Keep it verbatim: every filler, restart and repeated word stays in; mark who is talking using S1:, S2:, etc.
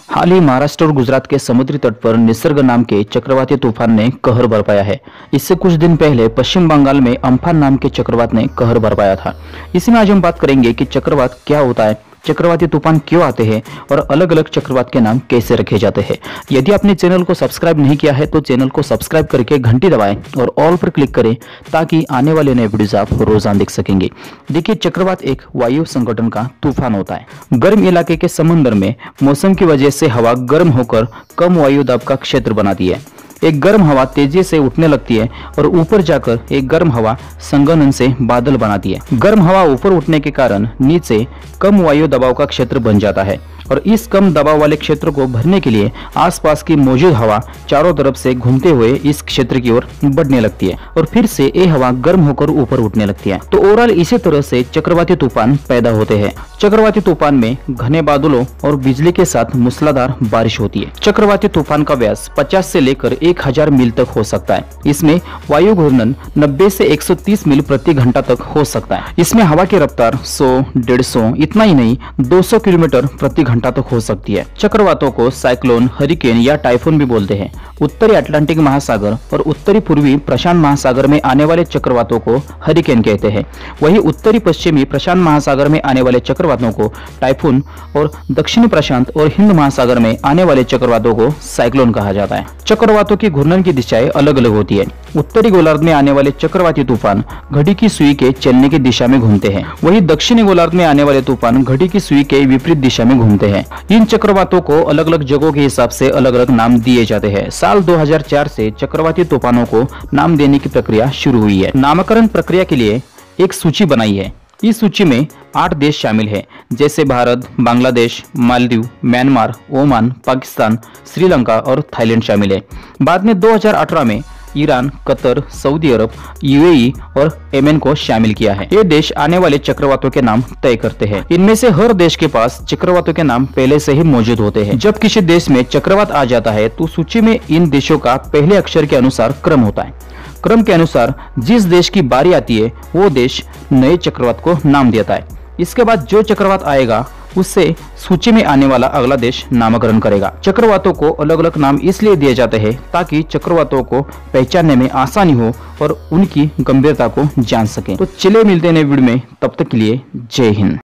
S1: हाल ही महाराष्ट्र और गुजरात के समुद्री तट पर निसर्ग नाम के चक्रवाती तूफान ने कहर बरपाया है। इससे कुछ दिन पहले पश्चिम बंगाल में अम्फान नाम के चक्रवात ने कहर बरपाया था। इसी में आज हम बात करेंगे कि चक्रवात क्या होता है, चक्रवाती तूफान क्यों आते हैं और अलग अलग चक्रवात के नाम कैसे रखे जाते हैं। यदि आपने चैनल को सब्सक्राइब नहीं किया है तो चैनल को सब्सक्राइब करके घंटी दबाएं और ऑल पर क्लिक करें ताकि आने वाले नए वीडियोस आप रोजाना देख सकेंगे। देखिए, चक्रवात एक वायु संगठन का तूफान होता है। गर्म इलाके के समंदर में मौसम की वजह से हवा गर्म होकर कम वायु दाब का क्षेत्र बनाती है। एक गर्म हवा तेजी से उठने लगती है और ऊपर जाकर एक गर्म हवा संघनन से बादल बनाती है। गर्म हवा ऊपर उठने के कारण नीचे कम वायु दबाव का क्षेत्र बन जाता है और इस कम दबाव वाले क्षेत्र को भरने के लिए आसपास की मौजूद हवा चारों तरफ से घूमते हुए इस क्षेत्र की ओर बढ़ने लगती है और फिर से ये हवा गर्म होकर ऊपर उठने लगती है। तो ओवरऑल इसी तरह से चक्रवाती तूफान पैदा होते हैं। चक्रवाती तूफान में घने बादलों और बिजली के साथ मूसलाधार बारिश होती है। चक्रवाती तूफान का व्यास पचास से लेकर एक हजार मील तक हो सकता है। इसमें वायु घूर्णन नब्बे से एक सौ तीस मील प्रति घंटा तक हो सकता है। इसमें हवा की रफ्तार सौ डेढ़ सौ इतना ही नहीं दो सौ किलोमीटर प्रति घंटा तक हो सकती है। चक्रवातों को साइक्लोन, हरिकेन या टाइफून भी बोलते हैं। उत्तरी अटलांटिक महासागर और उत्तरी पूर्वी प्रशांत महासागर में आने वाले चक्रवातों को हरिकेन कहते हैं। वहीं उत्तरी पश्चिमी प्रशांत महासागर में आने वाले चक्रवातों को टाइफून और दक्षिणी प्रशांत और हिंद महासागर में आने वाले चक्रवातों को साइक्लोन कहा जाता है। चक्रवातों की घूर्णन की दिशाएं अलग अलग होती है। उत्तरी गोलार्ध में आने वाले चक्रवाती तूफान घड़ी की सुई के चलने की दिशा में घूमते हैं। वहीं दक्षिणी गोलार्ध में आने वाले तूफान घड़ी की सुई के विपरीत दिशा में घूमते हैं। इन चक्रवातों को अलग अलग जगहों के हिसाब से अलग अलग नाम दिए जाते हैं। साल दो हज़ार चार से चक्रवाती तूफानों को नाम देने की प्रक्रिया शुरू हुई है। नामकरण प्रक्रिया के लिए एक सूची बनाई है। इस सूची में आठ देश शामिल हैं, जैसे भारत, बांग्लादेश, मालदीव, म्यांमार, ओमान, पाकिस्तान, श्रीलंका और थाईलैंड शामिल है। बाद में दो हज़ार अठारह में Iran, Qatar, Saudi Arabia, UAE और येमेन को शामिल किया है। ये देश आने वाले चक्रवातों के नाम तय करते हैं। इनमें से हर देश के पास चक्रवातों के नाम पहले से ही मौजूद होते हैं। जब किसी देश में चक्रवात आ जाता है तो सूची में इन देशों का पहले अक्षर के अनुसार क्रम होता है। क्रम के अनुसार जिस देश की बारी आती है वो देश नए चक्रवात को नाम देता है। इसके बाद जो चक्रवात आएगा उससे सूची में आने वाला अगला देश नामकरण करेगा। चक्रवातों को अलग अलग नाम इसलिए दिए जाते हैं ताकि चक्रवातों को पहचानने में आसानी हो और उनकी गंभीरता को जान सकें। तो चलिए मिलते हैं नए वीडियो में, तब तक के लिए जय हिंद।